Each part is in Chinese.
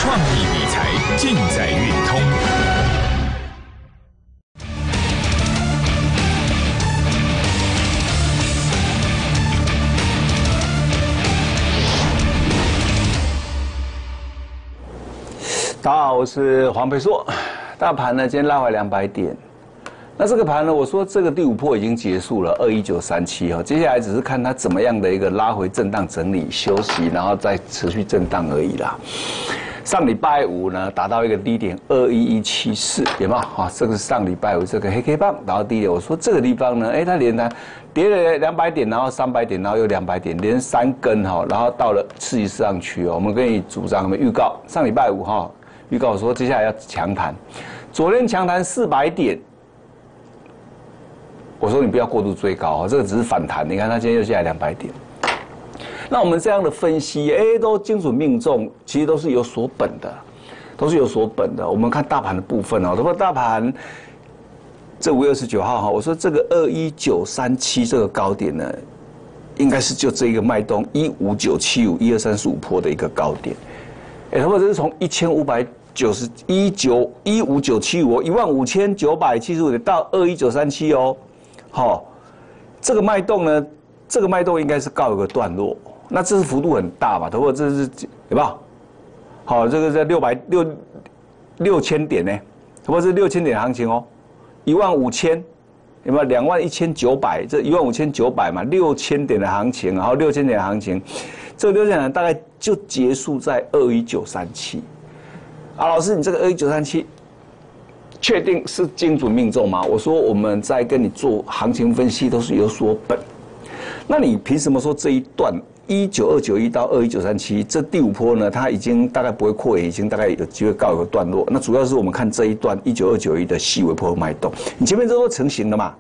创意理财尽在运通。 大家好，我是黄培硕。大盘呢，今天拉回200点。那这个盘呢，我说这个第5波已经结束了，21937哈，接下来只是看它怎么样的一个拉回震荡整理休息，然后再持续震荡而已啦。上礼拜五呢，达到一个低点21174，有没有？哈，这个是上礼拜五这个黑 K 棒达到低点。我说这个地方呢，它连它跌了200点，然后300点，然后又200点，连3根哈，然后到了次级市场区哦。我们跟你主张，我们预告上礼拜五哈，预告说接下来要强弹，昨天强弹400点。我说你不要过度追高，这个只是反弹。你看它今天又下来200点。那我们这样的分析，都精准命中，其实都是有所本的，都是有所本的。我们看大盘的部分哦，包括大盘这5月29号哈，我说这个21937这个高点呢，应该是就这一个脉动15975、12345波的一个高点。他们这是从15975，15975，15975点到21937哦。好，这个脉动呢，这个脉动应该是告一个段落。那这是幅度很大嘛，包括这是有没有？好，这个在6000点呢，包括是6000点行情哦，15000有没有？21900，这15900嘛，6000点的行情，然后6000点的行情，这个6000点大概就结束在21937。啊，老师，你这个21937。确定是精准命中吗？我说我们在跟你做行情分析都是有所本。那你凭什么说这一段19291到21937这第5波呢？它已经大概不会扩延，已经大概有机会告一个段落。那主要是我们看这一段19291的细微波脉动，你前面这都成型了嘛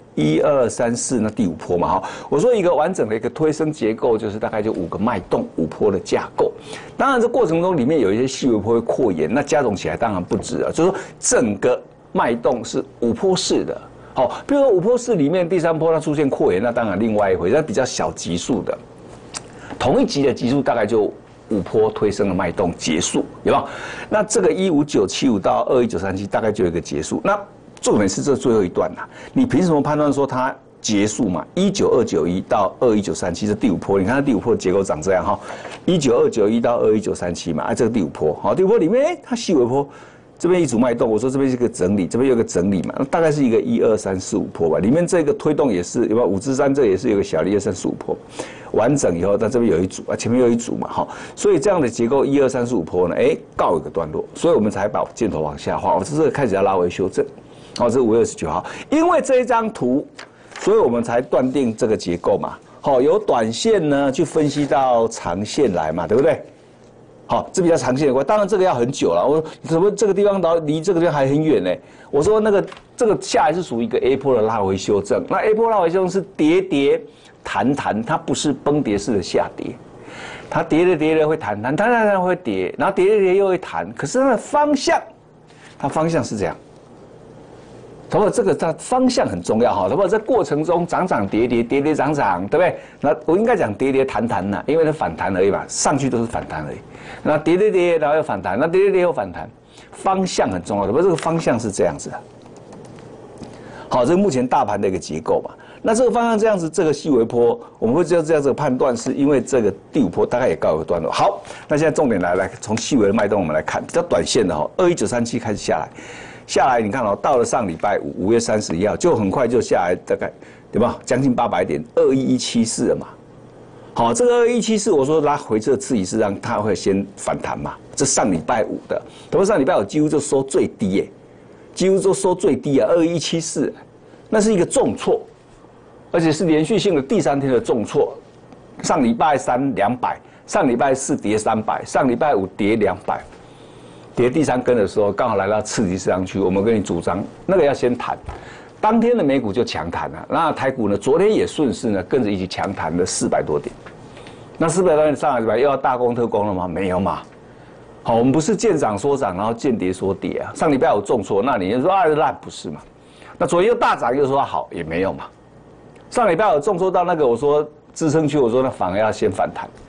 ？1、2、3、4，那第5波嘛，哈。我说一个完整的一个推升结构，就是大概就5个脉动，5波的架构。当然，这过程中里面有一些细微波会扩延，那加总起来当然不止啊。就是说，整个脉动是5波式的。好，比如说5波式里面第3波它出现扩延，那当然另外一回，那比较小级数的，同一级的级数大概就5波推升的脉动结束，有没有？那这个15975到21937大概就有一个结束。那重点是这最后一段呐，你凭什么判断说它结束嘛？19291到21937这第5波，你看它第5波的结构长这样哈，19291到21937嘛，这个第5波，好，第5波里面它细微波这边一组脉动，我说这边是一个整理，这边有个整理嘛，那大概是一个1、2、3、4、5波吧，里面这个推动也是有没有5之3，这也是有个小的1、2、3、4、5波，完整以后，它这边有一组啊，前面有一组嘛，哈，所以这样的结构1、2、3、4、5波呢，告一个段落，所以我们才把箭头往下画，我这是开始要拉回修正。好，这是5月29号，因为这一张图，所以我们才断定这个结构嘛。好，由短线呢去分析到长线来嘛，对不对？好，这比较长线的关，当然这个要很久了。我怎么这个地方离这个地方还很远呢？我说这个下来是属于一个 A 波的拉回修正，那 A 波拉回修正是跌跌弹弹，它不是崩跌式的下跌，它跌着跌着会弹会跌，然后跌着跌又会弹，可是它的方向是这样。同学，这个它方向很重要哈。同学，在过程中涨涨跌跌，跌跌涨涨，对不对？那我应该讲跌跌弹弹呐，因为它反弹而已嘛，上去都是反弹而已。那跌跌跌，然后又反弹，那跌跌跌又反弹，方向很重要。同学，这个方向是这样子的。好，这是目前大盘的一个结构嘛。那这个方向这样子，这个细微波，我们会这样这个判断，是因为这个第5波大概也告一个段落。好，那现在重点来从细微的脉动我们来看，比较短线的哈，21937开始下来，你看哦，到了上礼拜5月31号，就很快就下来，大概对吧？将近800点，21174了嘛。好，这个21174，我说拉回撤次级是让它会先反弹嘛。这上礼拜5的，不过上礼拜5几乎就收最低耶，几乎都收最低啊，21174，那是一个重挫，而且是连续性的第3天的重挫。上礼拜3 200，上礼拜4跌300，上礼拜5跌200。跌第3根的时候，刚好来到次级市场区，我们跟你主张那个要先弹，当天的美股就强弹了，那台股呢，昨天也顺势呢跟着一起强弹了400多点，那400多点上来又要大攻特攻了吗？没有嘛。好，我们不是见涨说涨，然后见跌说跌啊。上礼拜有重挫，那你就说烂不是嘛？那昨天又大涨又说好，也没有嘛。上礼拜有重挫到那个我说支撑区，我说那反而要先反弹。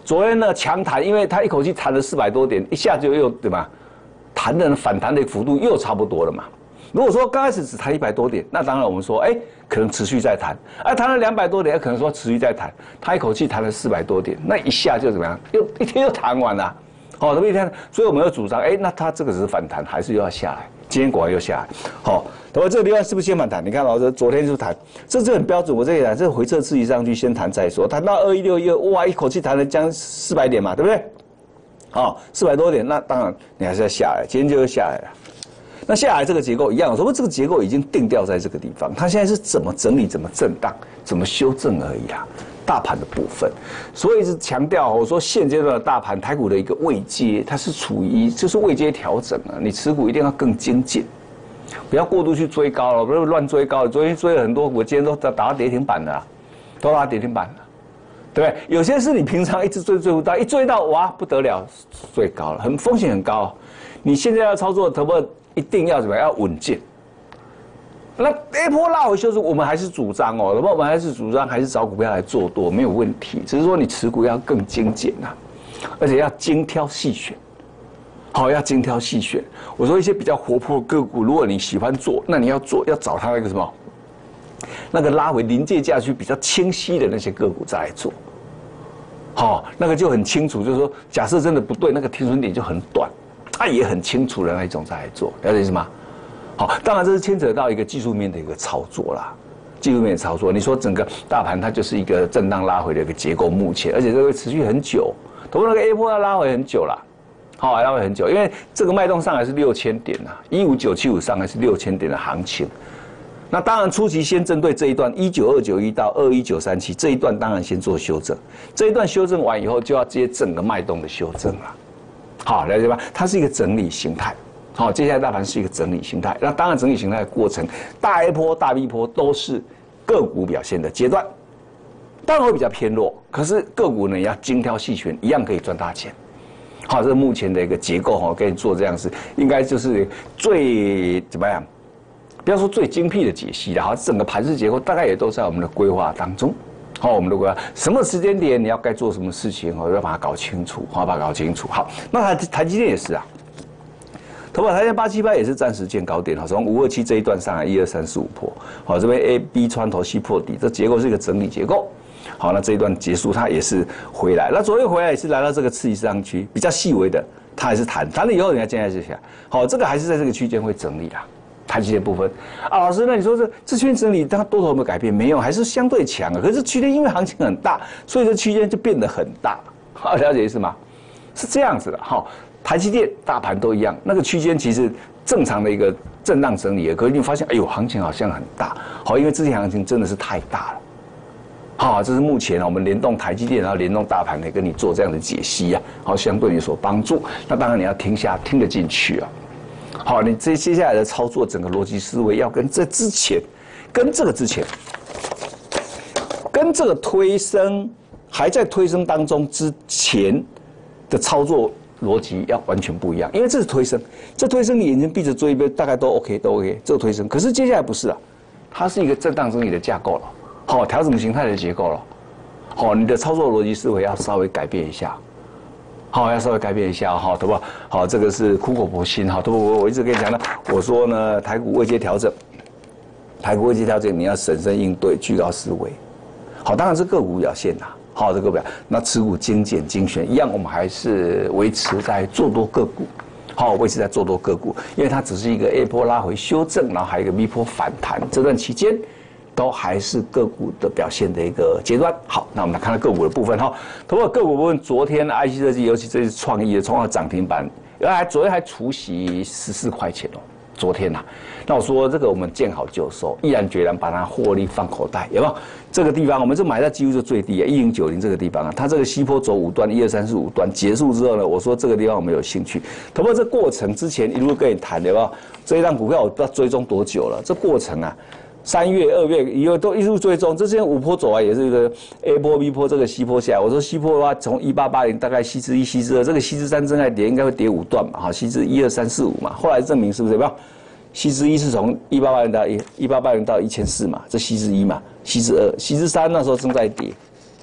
昨天呢强弹，因为它一口气弹了400多点，一下就又对吧？弹的反弹的幅度又差不多了嘛。如果说刚开始只弹100多点，那当然我们说，可能持续再弹，弹了200多点，可能说持续再弹，它一口气弹了400多点，那一下就怎么样？又一天又弹完了，好，这么一天，所以我们要主张，那它这个只是反弹，还是又要下来？今天果然又下来，好，那么这个地方是不是先反弹？你看老师昨天就弹，这很标准，我这里弹，这回撤刺激上去先弹再说，弹到2161，哇，一口气弹了将400点嘛，对不对？好，400多点，那当然你还是要下来，今天就又下来了。那下来这个结构一样，说这个结构已经定调在这个地方，它现在是怎么整理、怎么震荡、怎么修正而已啦。大盘的部分，所以是强调我说现阶段的大盘台股的一个位阶，它是处于就是位阶调整啊，你持股一定要更精简，不要过度去追高了，不是乱追高了。昨天追了很多，我今天都打到跌停板了，都打跌停板了，对不对？有些是你平常一直追不到，一追到哇不得了，最高了，风险很高。你现在要操作头部一定要怎么样？要稳健。那 A 波拉回修正，我们还是主张哦，我们还是主张还是找股票来做多，没有问题。只是说你持股要更精简呐，而且要精挑细选。好，要精挑细选。我说一些比较活泼的个股，如果你喜欢做，那你要做要找它那个什么，那个拉回临界价区比较清晰的那些个股再来做。好，那个就很清楚，就是说，假设真的不对，那个停损点就很短，它也很清楚的那一种再来做，了解意思吗？好，当然这是牵扯到一个技术面的一个操作啦，技术面的操作。你说整个大盘它就是一个震荡拉回的一个结构，目前，而且这会持续很久，头部那个 A 波要拉回很久啦，好，拉回很久，因为这个脉动上来是6000点呐，15975上来是6000点的行情。那当然初期先针对这一段19291到21937这一段，当然先做修正，这一段修正完以后就要接整个脉动的修正了。好，了解吧？它是一个整理形态。好，接下来大盘是一个整理形态，那当然整理形态的过程，大 A 波、大 B 波都是个股表现的阶段，当然会比较偏弱，可是个股呢也要精挑细选，一样可以赚大钱。好，这是目前的一个结构哈，给你做这样子，应该就是最怎么样？不要说最精辟的解析了哈，整个盘势结构大概也都在我们的规划当中。好，我们的规划什么时间点你要该做什么事情，我要把它搞清楚，好，把它搞清楚。好，那台积电也是啊。头发台积电878也是暂时见高点，好，从527这一段上来12345破，好，这边 A B 穿头 C 破底，这结构是一个整理结构，好，那这一段结束它也是回来，那昨天回来也是来到这个次级市场区，比较细微的，它还是弹了以后，你要接下来，好，这个还是在这个区间会整理啦，台积电部分啊，老师，那你说这区间整理，它多头有没有改变？没有，还是相对强啊，可是区间因为行情很大，所以这区间就变得很大，好，了解意思吗？是这样子的，好。台积电、大盘都一样，那个区间其实正常的一个震荡整理，可是你发现，哎呦，行情好像很大，好，因为之前行情真的是太大了，好，这是目前我们联动台积电，然后联动大盘来跟你做这样的解析啊，好，相对你所帮助，那当然你要听得进去啊，好，你接下来的操作整个逻辑思维要跟这之前，跟这个之前，跟这个推升还在推升当中之前的操作逻辑要完全不一样，因为这是推升，这推升你眼睛闭着做一遍大概都 OK， 这个推升。可是接下来不是啊，它是一个震荡整理的架构了，好，调整形态的结构了，好，你的操作逻辑思维要稍微改变一下，好，要稍微改变一下哈，对吧？好，这个是苦口婆心哈，对不？我一直跟你讲呢，我说呢，台股位阶调整，你要审慎应对，居高思维，好，当然是个股表现呐。好，这个表，那持股精简精选一样，我们还是维持在做多个股，好，维持在做多个股，因为它只是一个 A 波拉回修正，然后还有一个 B 波反弹，这段期间都还是个股的表现的一个阶段。好，那我们来看到个股的部分哈，通过个股部分，昨天 IC 设计，尤其这是创意的冲到涨停板，昨天还除息14块钱哦。昨天呐，那我说这个我们见好就收，毅然决然把它获利放口袋，有没有？这个地方我们就买在几乎是最低1090这个地方啊，它这个西坡走5段12345段结束之后呢，我说这个地方我们有兴趣。不过这过程之前一路跟你谈，有没有？这一档股票我不知道追踪多久了，这过程啊，3月、2月以后都一路追踪，这之前5波走啊，也是一个 A 波、B 波，这个西坡下来。我说西坡的话，从1880大概西之1、西之2，这个西之3正在跌，应该会跌5段嘛，好，西之1、2、3、4、5嘛。后来证明是不是有没有？西之1是从1880到1400嘛，这西之1嘛，西之2，西之3那时候正在跌，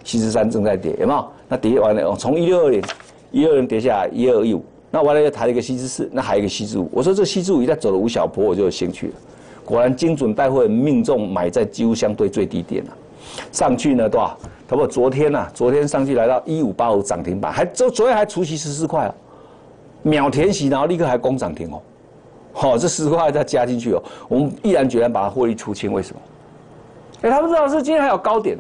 西之山正在跌，有没有？那跌完了，从162跌下来12215，那完了又抬了一个西之4，那还有一个西之5。我说这西之5一旦走了5小波，我就有兴趣了。果然精准带会命中买在几乎相对最低点了，上去呢多少？差不多昨天上去来到1585涨停板，昨天还除息14块啊，秒填息，然后立刻还攻涨停哦。好，这10块再加进去哦，我们毅然决然把它获利出清，为什么？他们知道是今天还有高点呢、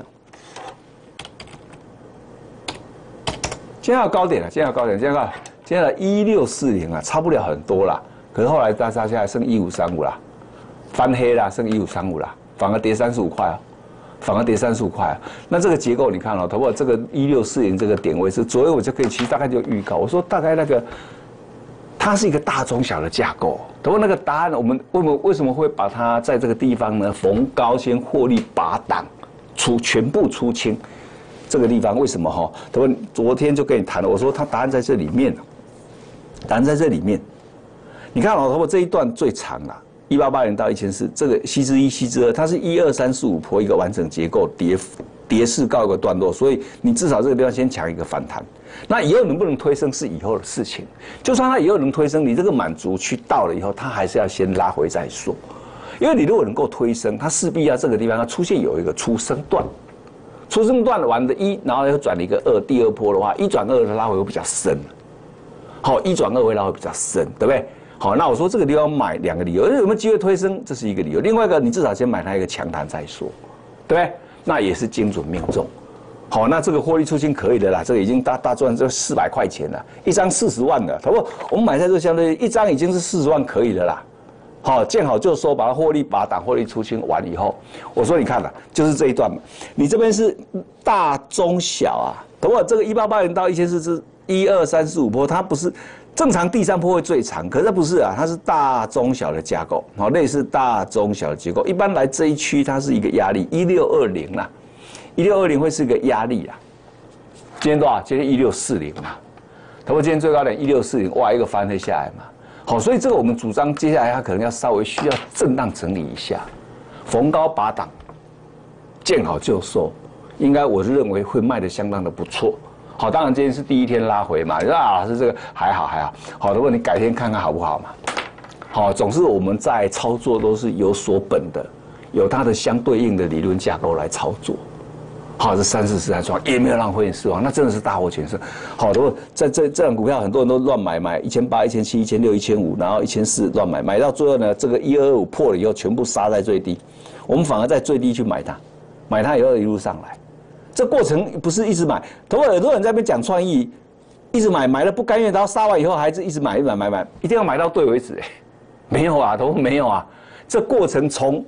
今天还有高点了，今天的1640啊，差不了很多啦。可是后来大杀下来剩1535啦，翻黑啦，剩1535啦，反而跌35块啊，那这个结构你看哦，投保这个1640这个点位是左右我就可以，其实大概就预告，我说大概那个它是一个大中小的架构。投保那个答案，我们为什么会把它在这个地方呢？逢高先获利拔档全部出清。这个地方为什么哈？他们昨天就跟你谈了，我说他答案在这里面，答案在这里面。你看哦，他们这一段最长了，1880到1400，这个西之1、西之2，它是1、2、3、4、5波一个完整结构，跌势告一个段落，所以你至少这个地方先抢一个反弹。那以后能不能推升是以后的事情，就算它以后能推升，你这个满足区到了以后，它还是要先拉回再说。因为你如果能够推升，它势必要这个地方它出现有一个出生段。出生段完的1，然后又转了一个2，第二波的话，1转2的拉回会比较深。好，1转2会拉回比较深，对不对？好，那我说这个地方买2个理由，有没有机会推升，这是一个理由。另外一个，你至少先买它一个强弹再说，对不对？那也是精准命中。好，那这个获利出清可以的啦，这个已经大赚这400块钱了，一张40万了，好不？我们买在这相对一张已经是40万可以的啦。好，见好就收，把它获利拔档，获利出清完以后，我说你看了，就是这一段嘛。你这边是大中小啊，等会这个1880到1400是1、2、3、4、5波，它不是正常第3波会最长，可是它不是啊，它是大中小的架构，好，类似大中小的结构。一般来这一区它是一个压力，1620啦，1620会是一个压力啦。今天多少？今天1640嘛，等会今天最高点1640，哇，一个翻黑下来嘛。好，所以这个我们主张，接下来它可能要稍微需要震荡整理一下，逢高拔档，见好就收，应该我是认为会卖得相当的不错。好，当然今天是第一天拉回嘛，老师这个还好。好的，问你改天看看好不好嘛？好，总是我们在操作都是有所本的，有它的相对应的理论架构来操作。好，这344创也没有让会员失望，那真的是大获全胜。好的，在这档股票很多人都乱买，1800、1700、1600、1500，然后1400乱买，买到最后呢，这个1225破了以后，全部杀在最低，我们反而在最低去买它以后一路上来，这过程不是一直买。很多人在那边讲创意，一直买了不甘愿，然后杀完以后还是一直买，一定要买到对为止。没有啊，没有啊，这过程从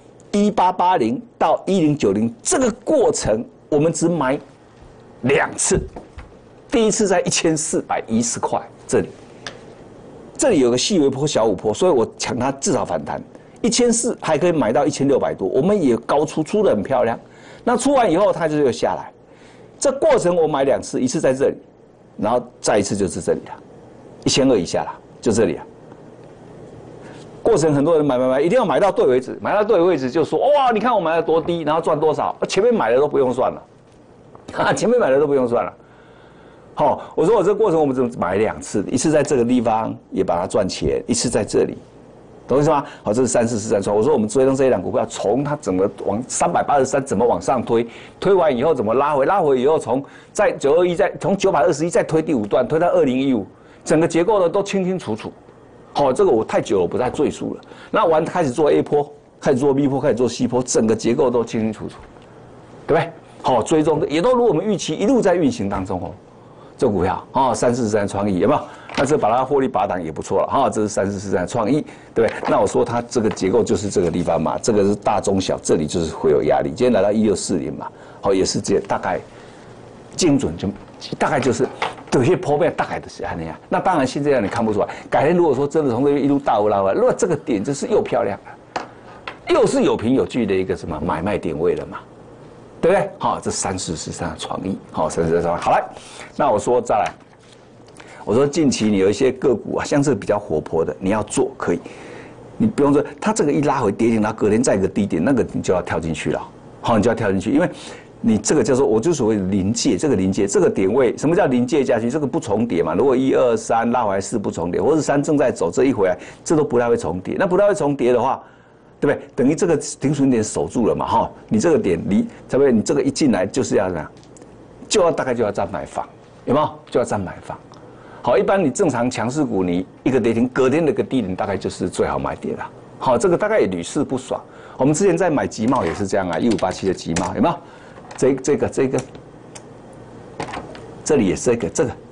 1880到1090这个过程，我们只买2次。第一次在1410块这里有个细微波、小五波，所以我抢它至少反弹1400，还可以买到1600多，我们也高出得很漂亮。那出完以后，它就又下来。这过程我买2次，一次在这里，然后再一次就是这里了，1200以下了，就这里了。过程很多人买，一定要买到对为止，买到对位置就说哇，你看我买了多低，然后赚多少，前面买的都不用算了，前面买的都不用算了。好，我说我这个过程我们只买2次，一次在这个地方也把它赚钱，一次在这里，懂我意思吗？好，这是3443创。我说我们追踪这一档股票，从它整个往383怎么往上推，推完以后怎么拉回以后在921从921再推第5段，推到2015，整个结构呢都清清楚楚。好，这个我太久了，我不再赘述了。那开始做 A 波，开始做 B 波，开始做 C 波，整个结构都清清楚楚，对不对？好，追踪的也都如我们预期，一路在运行当中哦。这股票3443创意有没有？那这把它获利拔档也不错了哈。这是3443创意，对不对？那我说它这个结构就是这个地方嘛，这个是大中小，这里就是会有压力。今天来到1640嘛，好，也是这大概精准就大概就是。有些波面大概的是那样，那当然现在你看不出来。改天如果说真的从这边一路大拉回来，如果这个点就是又漂亮了，又是有凭有据的一个什么买卖点位了嘛，对不对？好，这3443的创意，好3443，好来，那我说再来，我说近期你有一些个股啊，像是比较活泼的，你要做可以，你不用说它这个一拉回跌停，然后隔天再一个低点，那个你就要跳进去了，好，你就要跳进去，因为你这个叫做，我就所谓的临界，这个临界，这个点位，什么叫临界价区？这个不重叠嘛。如果1、2、3拉回来4不重叠，或是3正在走，这一回来，这都不太会重叠。那不太会重叠的话，对不对？等于这个停损点守住了嘛，哈。你这个点离，差不多你这个一进来就是要怎样？大概就要站买房，有没有？就要站买房。好，一般你正常强势股，你一个跌停，隔天的一个低点大概就是最好买点了。好，这个大概也屡试不爽。我们之前在买集贸也是这样啊，1587的集贸有没有？这个，这里也是这个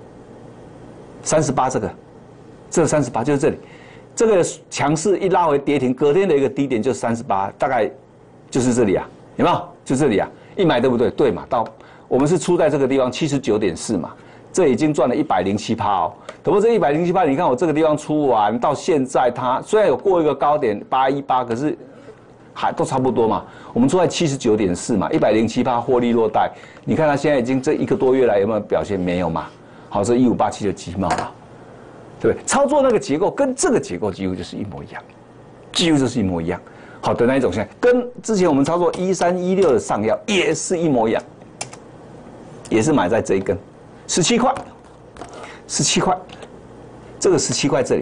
，38这个38就是这里，这个强势一拉回跌停，隔天的一个低点就38，大概就是这里啊，有没有？就这里啊，一买对不对？对嘛，到我们是出在这个地方79.4嘛，这已经赚了107%哦。不过这107%，你看我这个地方出完到现在，它虽然有过一个高点818，可是还都差不多嘛。我们出在79.4嘛，107%获利落袋。你看它现在已经这1个多月来有没有表现？没有嘛。好，这1587的集贸嘛，对不对？操作那个结构跟这个结构几乎就是一模一样，几乎就是一模一样。好的那一种现在跟之前我们操作1316的上药也是一模一样，也是买在这一根17块，17块，这个17块这里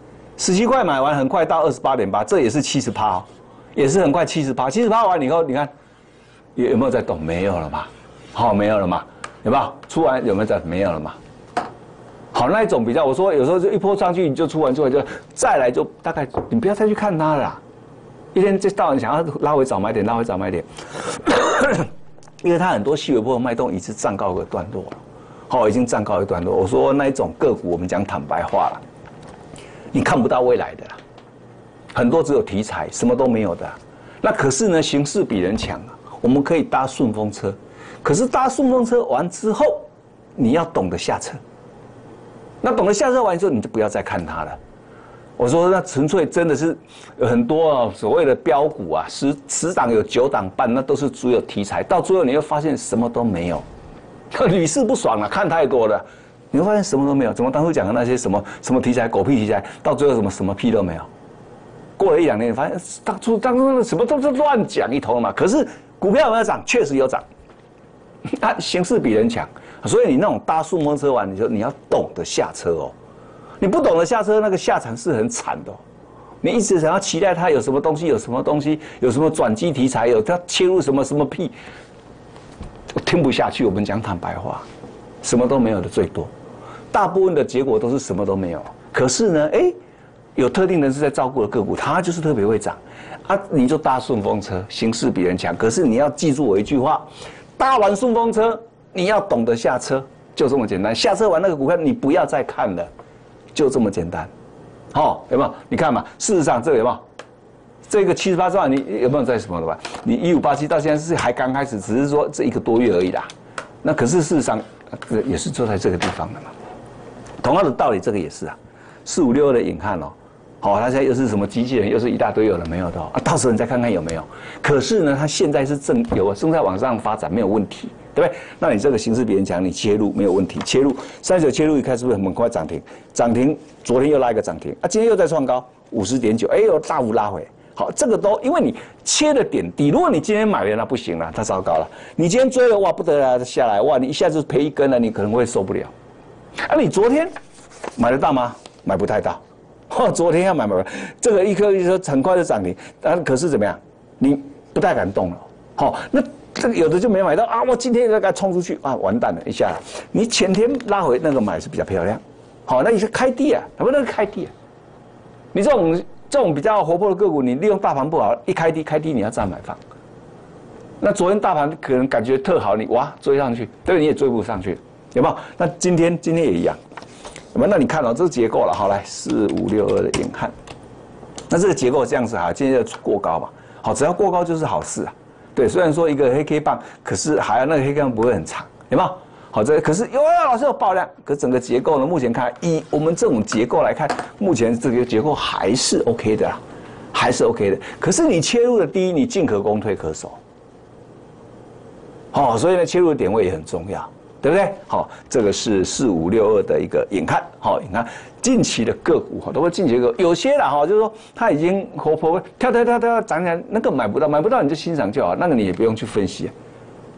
，17块买完很快到28.8，这也是70%哦。也是很快70%完以后，你看有没有在动？没有了嘛，好，没有了嘛，有没有？出完有没有在？没有了嘛。好，那一种比较，我说有时候就一波上去你就出完就再来就大概你不要再去看它了啦，一天这到晚想要拉回早买点，拉回早买点，因为它很多细微波的脉动已经站高一个段落了，好，已经站高一段落。我说那一种个股，我们讲坦白话了，你看不到未来的啦。很多只有题材，什么都没有的。那可是呢，形势比人强啊。我们可以搭顺风车，可是搭顺风车完之后，你要懂得下车。那懂得下车完之后，你就不要再看它了。我说那纯粹真的是有很多啊，所谓的标股啊，10档有9档半，那都是只有题材，到最后你会发现什么都没有，屡试不爽了，看太多了，你会发现什么都没有。怎么当初讲的那些什么题材，狗屁题材，到最后什么屁都没有。过了1、2年，发现当初什么都是乱讲一通嘛。可是股票有没有涨？确实有涨，它形势比人强，所以你那种搭顺风车完，你要懂得下车哦。你不懂得下车，那个下场是很惨的哦。你一直想要期待它有什么东西，有什么转机题材，有它切入什么屁，我听不下去。我们讲坦白话，什么都没有的最多，大部分的结果都是什么都没有。可是呢，有特定人士在照顾的个股，它就是特别会涨，啊，你就搭顺风车，形势比人强。可是你要记住我一句话，搭完顺风车，你要懂得下车，就这么简单。下车完那个股票，你不要再看了，就这么简单。好，有没有？你看嘛，事实上这个有没有？这个78兆，你有没有在什么的吧？你1587到现在是还刚开始，只是说这1个多月而已啦。那可是事实上，也是坐在这个地方的嘛。同样的道理，这个也是啊，4562的隐汉哦。好，它现在又是什么机器人，又是一大堆有了没有的哦，到时候你再看看有没有。可是呢，它现在是正在往上发展，没有问题，对不对？那你这个形势比人强，你切入没有问题，切入39切入一开是不是很快涨停？涨停，昨天又拉一个涨停啊，今天又在创高50.9，又大幅拉回。好，这个都因为你切的点低，如果你今天买了那不行了，它糟糕了。你今天追了哇不得了下来哇，你一下子赔1根了，你可能会受不了。啊，你昨天买得到吗？买不太到。昨天要买，这个一颗很快就涨停，可是怎么样？你不太敢动了。好，那这个有的就没买到啊，我今天要给它冲出去啊，完蛋了一下。你前天拉回那个买是比较漂亮，好，那你是开低啊，那个开低啊。你这种比较活泼的个股，你利用大盘不好，一开低你要站买方。那昨天大盘可能感觉特好，你哇追上去，对，你也追不上去，有没有？那今天也一样。那你看哦，这是结构了，好来4562的隐汉，那这个结构这样子哈，今天就过高嘛，好，只要过高就是好事啊。对，虽然说一个黑 K 棒，可是还有那个黑 K 棒不会很长，有没有？好，这可是老师有爆量，可整个结构呢，目前看以我们这种结构来看，目前这个结构还是 OK 的啦，还是 OK 的。可是你切入的低，你进可攻，退可守。好，所以呢，切入的点位也很重要。对不对？好，这个是4562的一个隐汉。好，你看近期的个股哈，都会近期个有些啦哈，就是说它已经活泼跳涨起来，那个买不到你就欣赏就好，那个你也不用去分析。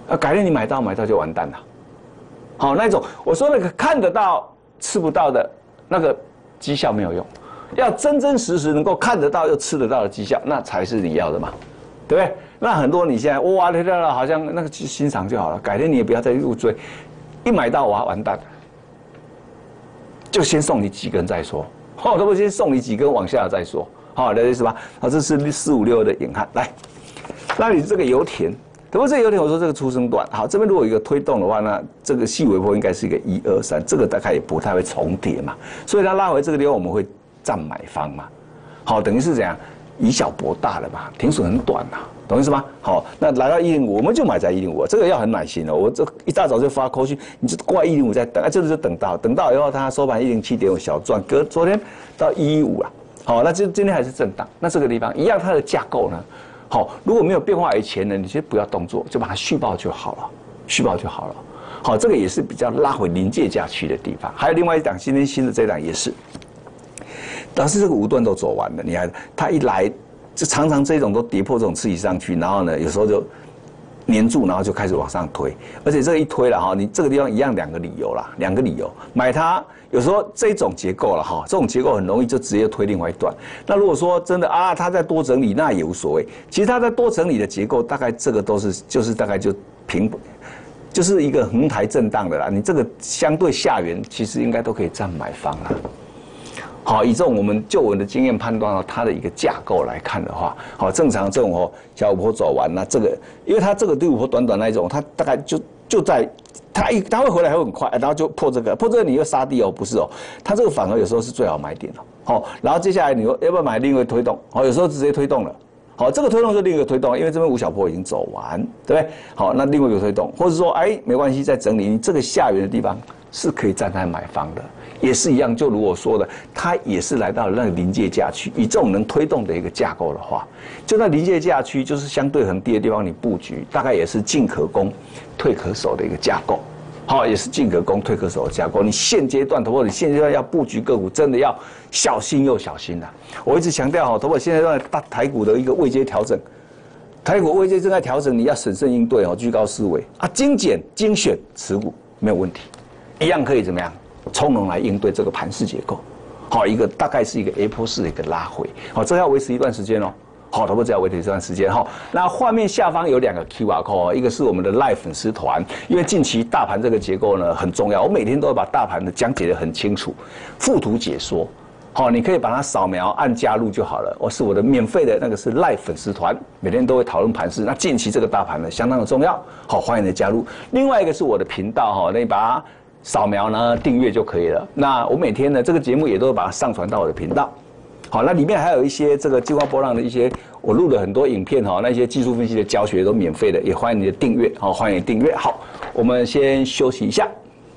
改天你买到就完蛋了。好，那种我说那个看得到吃不到的那个绩效没有用，要真真实实能够看得到又吃得到的绩效，那才是你要的嘛，对不对？那很多你现在哇，好像那个欣赏就好了，改天你也不要再入追，一买到哇完蛋了，就先送你几根再说，都不先送你几根往下再说，好，了解意思吧？好，这是4、5、6的隐汉，来，那你这个油田。对不对？这有点我说这个出生段，好，这边如果有一个推动的话，那这个细微波应该是一个1、2、3，这个大概也不太会重叠嘛，所以它拉回这个地方我们会占买方嘛，好，等于是怎样以小博大了嘛，停损很短呐，懂意思吗？好，那来到105，我们就买在105，这个要很耐心哦，我这一大早就发扣讯，你就挂105在等，这个就等到以后它收盘107.5小赚，昨天到115啊，好，那今天还是震荡，那这个地方一样它的架构呢？好，如果没有变化以前呢，你先不要动作，就把它续报就好了，续报就好了。好，这个也是比较拉回临界价区的地方。还有另外一档，今天新的这档也是，但是这个5段都走完了，你看它一来，就常常这种都跌破这种刺激上去，然后呢，有时候就黏住，然后就开始往上推，而且这个一推了哈，你这个地方一样2个理由啦，2个理由买它。有时候这种结构了哈，这种结构很容易就直接推另外一段。那如果说真的啊，它在多整理，那也无所谓。其实它在多整理的结构，大概这个都是就是大概就平，就是一个横台震荡的啦。你这个相对下缘，其实应该都可以占买方啦。好，以这种我们就我的经验判断到它的一个架构来看的话，好，正常这种哦小5波走完，那这个因为它这个对5波短那一种，它大概就在。它会回来会很快，然后就破这个你又杀低哦，不是哦，它这个反而有时候是最好买点哦。好，然后接下来你要不要买另一个推动？好，有时候直接推动了。好，这个推动是另一个推动，因为这边5小波已经走完，对不对？好，那另外一个推动，或者说没关系，再整理，你这个下缘的地方是可以站在买方的，也是一样。就如我说的，它也是来到了那个临界价区，以这种能推动的一个架构的话，就那临界价区就是相对很低的地方，你布局大概也是进可攻，退可守的一个架构。好，也是进可攻，退可守的架构。你现阶段投资，你现阶段要布局个股，真的要小心又小心啦。我一直强调哈，投资现阶段大台股的一个位阶调整，台股位阶正在调整，你要审慎应对哦，居高思维啊，精简精选持股没有问题，一样可以怎么样从容来应对这个盘势结构。好，一个大概是一个 A 波式的一个拉回，好，这要维持一段时间哦。好，投资要维持这段时间哈。那画面下方有2个 QR code， 一个是我们的 Live 粉丝团，因为近期大盘这个结构呢很重要，我每天都会把大盘的讲解得很清楚，附图解说。好，你可以把它扫描按加入就好了。我的免费的那个是 Live 粉丝团，每天都会讨论盘势。那近期这个大盘呢相当的重要，好，欢迎你的加入。另外一个是我的频道哈，那你把它扫描呢订阅就可以了。那我每天呢这个节目也都会把它上传到我的频道。好，那里面还有一些这个激光波浪的一些，我录了很多影片哈，那些技术分析的教学都免费的，也欢迎你的订阅，好，欢迎你订阅。好，我们先休息一下。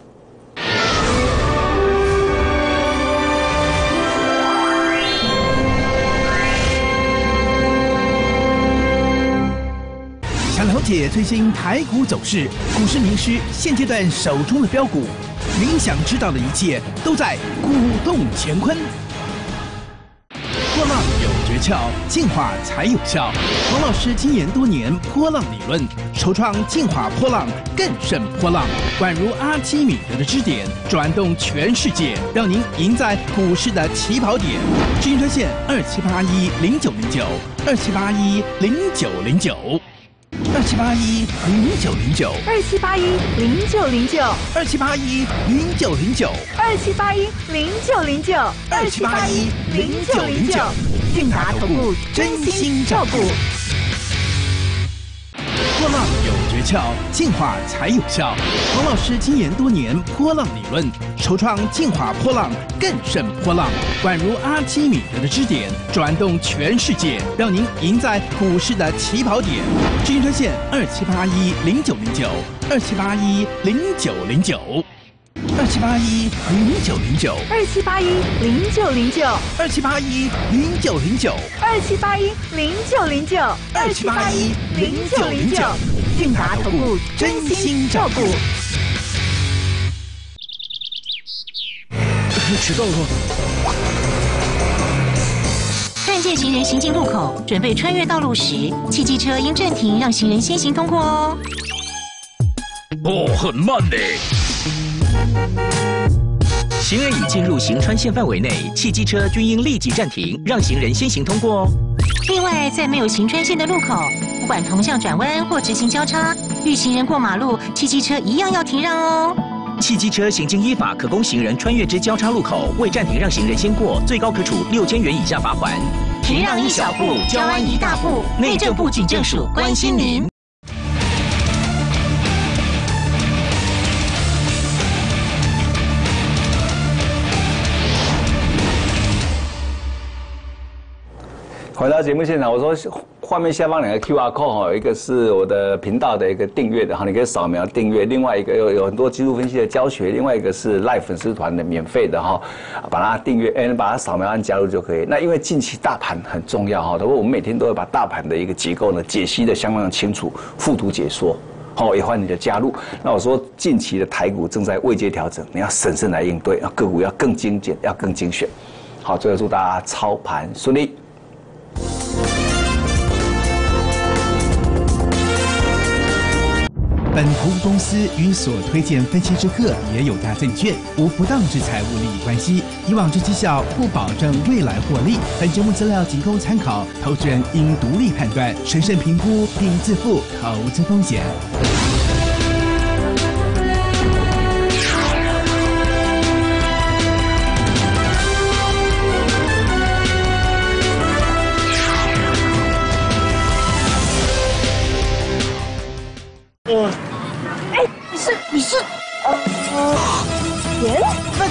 想了解最新台股走势，股市名师现阶段手中的标股，您想知道的一切都在股动乾坤。波浪有诀窍，进化才有效。王老师精研多年波浪理论，首创进化波浪，更胜波浪，宛如阿基米德的支点，转动全世界，让您赢在股市的起跑点。咨询专线27810909，27810909。27810909，27810909，27810909，27810909，俊达投顾真心照顾。波浪有诀窍，进化才有效。王老师精研多年波浪理论，首创进化波浪，更胜波浪，宛如阿基米德的支点，转动全世界，让您赢在股市的起跑点。咨询专线 27810909，27810909，27810909，27810909，俊达投顾真心照顾。 迟到了。 看见行人行进路口，准备穿越道路时，汽机车应暂停，让行人先行通过哦。 哦，很慢呢。 行人已进入行穿线范围内，汽机车均应立即暂停，让行人先行通过哦。 另外，在没有行穿线的路口，不管同向转弯或直行交叉，遇行人过马路，汽机车一样要停让哦。 汽机车行经依法可供行人穿越之交叉路口，未暂停让行人先过，最高可处6000元以下罚款。 停让一小步，交安一大步。内政部警政署关心您。 回到节目现场，我说画面下方2个 QR code 哈，一个是我的频道的一个订阅的哈，你可以扫描订阅；另外一个有很多技术分析的教学，另外一个是 Live 粉丝团的免费的哈，把它订阅，把它扫描按加入就可以。那因为近期大盘很重要哈，我们每天都会把大盘的一个结构呢解析的相当清楚，附图解说。好，也欢迎你的加入。那我说近期的台股正在位阶调整，你要审慎来应对，个股要更精简，要更精选。好，最后祝大家操盘顺利。 本投资公司与所推荐分期之客也有大证券无不当之财务利益关系，以往之绩效不保证未来获利。本节目资料仅供参考，投资人应独立判断、审慎评估并自负投资风险。 你是颜粉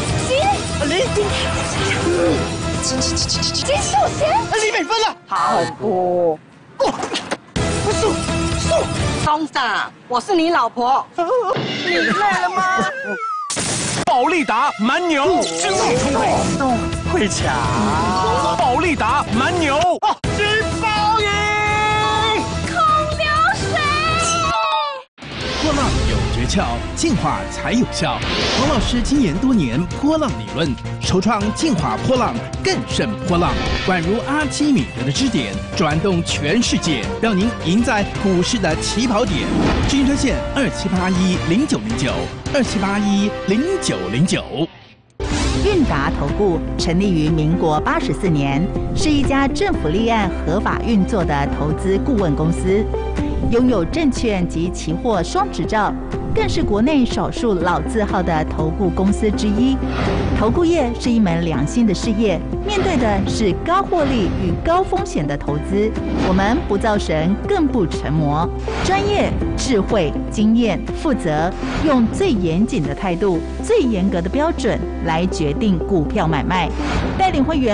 金秀贤， 你美分了， 好很多。不通长，我是你老婆，你累了吗？ 保利达蛮牛，精力充沛， 会抢。 保利达蛮牛， 金包赢， 空流水。 波浪有诀窍，进化才有效。黄老师精研多年波浪理论，首创进化波浪，更胜波浪，宛如阿基米德的支点，转动全世界，让您赢在股市的起跑点。咨询热线27810909，27810909。 韵达投顾成立于民国84年，是一家政府立案合法运作的投资顾问公司，拥有证券及期货双执照，更是国内少数老字号的投顾公司之一。投顾业是一门良心的事业，面对的是高获利与高风险的投资。我们不造神，更不成魔，专业、智慧、经验、负责，用最严谨的态度、最严格的标准来决定股票买卖，带领会员